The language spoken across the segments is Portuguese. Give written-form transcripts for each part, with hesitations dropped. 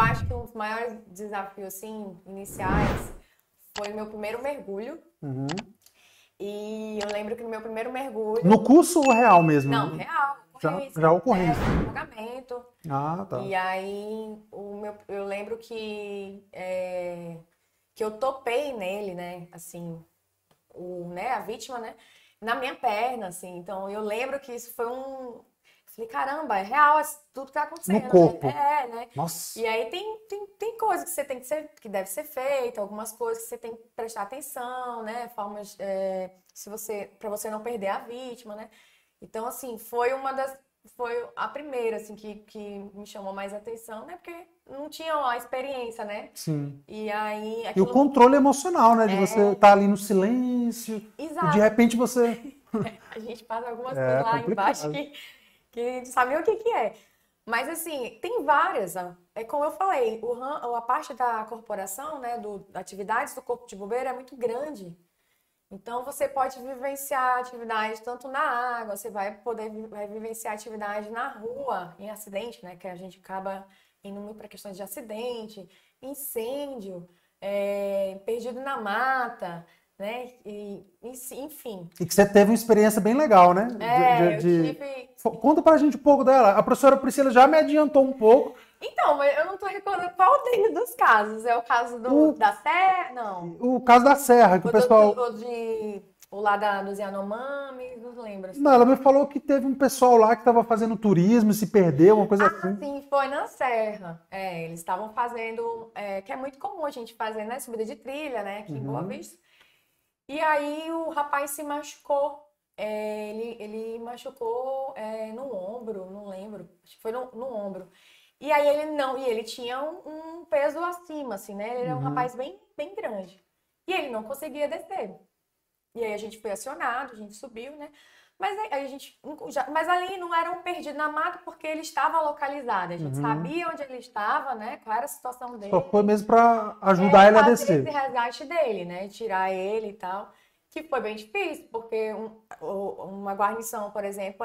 acho que um dos maiores desafios, assim, iniciais foi o meu primeiro mergulho. Uhum. E eu lembro que no meu primeiro mergulho... No curso ou real mesmo? Não, real, ocorrência. Já ocorrência. Afogamento. Ah, tá. E aí, eu lembro que eu topei nele, né? Assim, a vítima, né? Na minha perna, assim. Então, eu lembro que isso foi um... Falei, caramba, é real tudo que tá acontecendo, No corpo. né? né? Nossa. E aí tem coisas que você tem que deve ser feita, algumas coisas que você tem que prestar atenção, né? Formas, para você não perder a vítima, né? Então, assim, foi a primeira, assim, que me chamou mais atenção, né? Porque não tinha a experiência, né? Sim. E aí, E o controle emocional, né? De É. você estar ali no silêncio e de repente você... A gente passa algumas coisas lá complicado. embaixo que sabe o que é. Mas, assim, tem várias. É como eu falei, a parte da corporação, né? Atividades do Corpo de Bombeiro é muito grande. Então, você pode vivenciar atividade tanto na água, você vai vivenciar atividade na rua, em acidente, né? Que a gente acaba indo muito para questões de acidente, incêndio, perdido na mata, né? Enfim. E que você teve uma experiência bem legal, né? Eu tive... Conta pra gente um pouco dela. A professora Priscila já me adiantou um pouco. Então, mas eu não tô recordando qual deles dos casos. É o caso da Serra? Não. O caso da Serra, que o pessoal... O lá dos Yanomami, não lembro. Assim. Não, ela me falou que teve um pessoal lá que estava fazendo turismo e se perdeu, uma coisa assim. Sim, foi na Serra. Eles estavam fazendo, que é muito comum a gente fazer, né? Subida de trilha, né? Aqui em Boa Vista. E aí o rapaz se machucou. Ele machucou no ombro, não lembro. Acho que foi no ombro. E aí ele tinha um peso acima, assim, né? Ele era um rapaz bem, bem grande. E ele não conseguia descer. E aí a gente foi acionado, a gente subiu, né? Mas aí mas ali não era um perdido na mata porque ele estava localizado. A gente sabia onde ele estava, né? Qual era a situação dele. Só foi mesmo para ajudar ele a descer. Esse resgate dele, né? Tirar ele e tal. Que foi bem difícil, porque uma guarnição, por exemplo,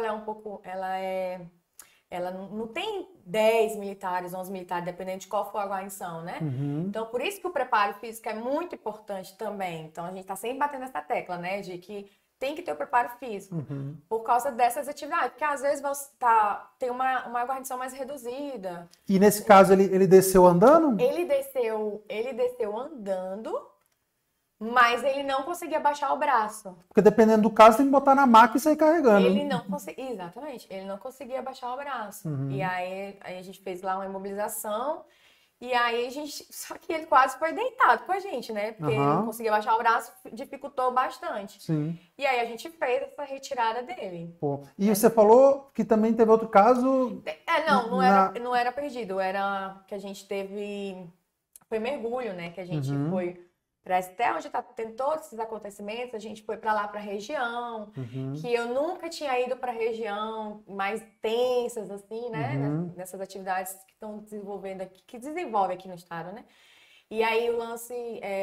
ela não tem 10 militares, 11 militares, dependendo de qual for a guarnição, né? Então, por isso que o preparo físico é muito importante também. Então, a gente está sempre batendo essa tecla, né? De que tem que ter o preparo físico. Por causa dessas atividades. Porque, às vezes, tem uma guarnição mais reduzida. E, nesse caso, ele desceu andando? Ele desceu andando, mas ele não conseguia baixar o braço. Porque dependendo do caso, tem que botar na maca e sair carregando. Ele não conseguia, exatamente, ele não conseguia baixar o braço. E aí a gente fez lá uma imobilização, e aí só que ele quase foi deitado com a gente, né? Porque ele não conseguia baixar o braço, dificultou bastante. Sim. E aí a gente fez essa retirada dele. Pô. E você falou que também teve outro caso... Não era perdido, era que a gente foi mergulho, né? Que a gente foi... Até onde está tendo todos esses acontecimentos, a gente foi para lá, para a região, que eu nunca tinha ido para a região mais tensas, assim, né? Nessas atividades que estão desenvolvendo aqui, que desenvolve aqui no estado, né? E aí o lance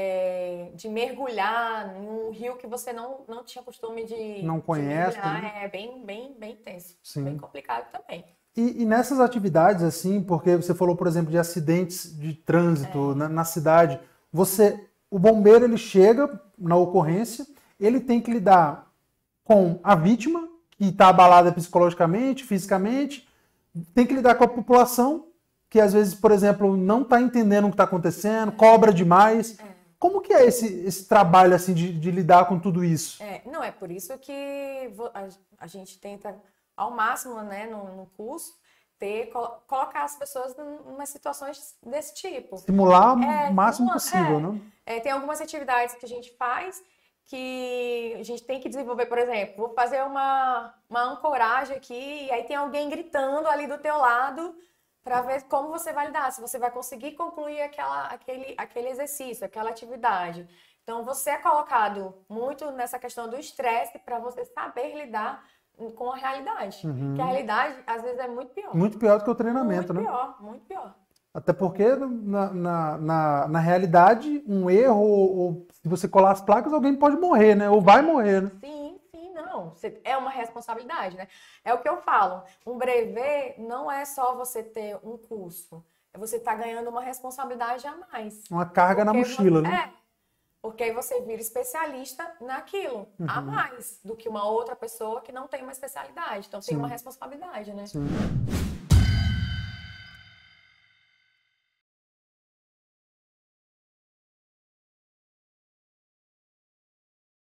de mergulhar num rio que você não tinha costume de não conhece, de mergulhar, né? bem tenso, Sim. bem complicado também. E nessas atividades, assim, porque você falou, por exemplo, de acidentes de trânsito na cidade, o bombeiro, ele chega na ocorrência, ele tem que lidar com a vítima, que está abalada psicologicamente, fisicamente, tem que lidar com a população, que às vezes, por exemplo, não está entendendo o que está acontecendo, cobra demais. Como que é esse trabalho, assim, de lidar com tudo isso? Não, é por isso que a gente tenta, ao máximo, né, no curso, colocar as pessoas em umas situações desse tipo. Simular o máximo possível, né? Tem algumas atividades que a gente faz que a gente tem que desenvolver, por exemplo, vou fazer uma ancoragem aqui e aí tem alguém gritando ali do teu lado para ver como você vai lidar, se você vai conseguir concluir aquele exercício, aquela atividade. Então, você é colocado muito nessa questão do estresse para você saber lidar com a realidade. Que a realidade, às vezes, é muito pior. Muito pior do que o treinamento, né? Muito pior. Até porque, na realidade, um erro, ou se você colar as placas, alguém pode morrer, né? Ou vai morrer, né? Sim, não. É uma responsabilidade, né? É o que eu falo. Um brevet não é só você ter um curso. você está ganhando uma responsabilidade a mais. Uma carga na mochila, né? Porque aí você vira especialista naquilo, a mais do que uma outra pessoa que não tem uma especialidade. Então tem uma responsabilidade, né? Sim.